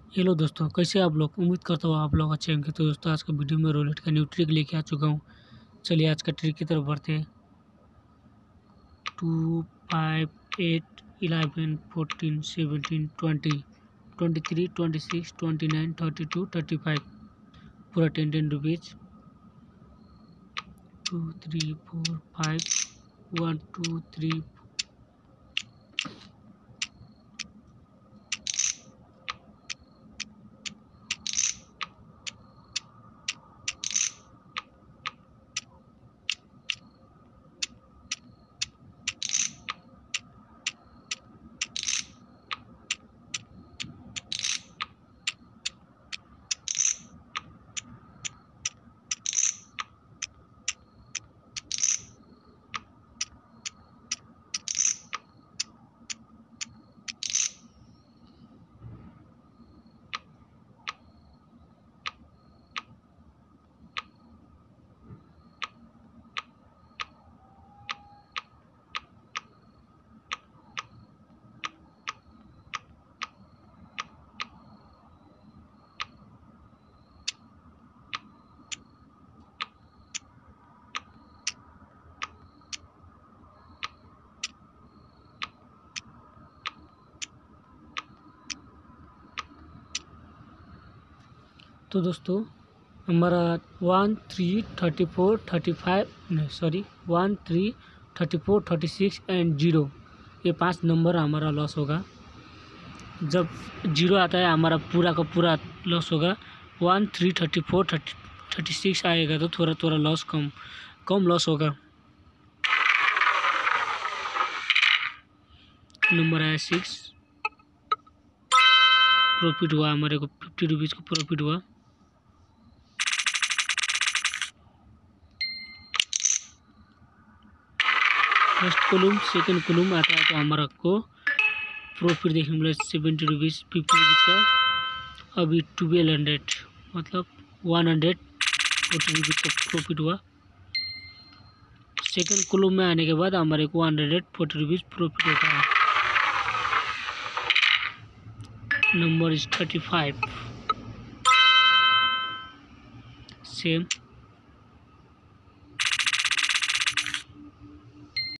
Hello दोस्तों, कैसे आप लोग। उम्मीद करता हूँ आप लोग अच्छे होंगे। तो दोस्तों, आज का वीडियो में रोलेट का न्यू ट्रिक लेके आ चुका हूँ। चलिए आज का ट्रिक की तरफ बढ़ते हैं। 2, 5, 8, 11, 14, 17, 20, 23, 26, 29, 32, 35 पूरा 10 रुपीज़। 2, 3, 4, 5, 1, 2, 3। तो दोस्तों, हमारा 1, 3, 34, 35 नहीं सॉरी 1, 3, 34, 36 एंड 0, ये 5 नंबर हमारा लॉस होगा। जब 0 आता है हमारा पूरा का पूरा लॉस होगा। 1, 3, 34, 36 आएगा तो थोड़ा थोड़ा लॉस कम लॉस होगा। नंबर आया 6, प्रॉफिट हुआ हमारे को 50 रुपीज़ का प्रॉफिट हुआ। फर्स्ट कॉलम सेकंड कॉलम आता है तो हमारा को प्रॉफिट देखने मिला 70 रुपीज़ 50 रुपीज़ का। अभी 1200 मतलब 140 रुपीज़ का प्रॉफिट हुआ। सेकंड कॉलम में आने के बाद हमारे को 140 रुपीज़ प्रॉफिट होता है। Number is 35 same.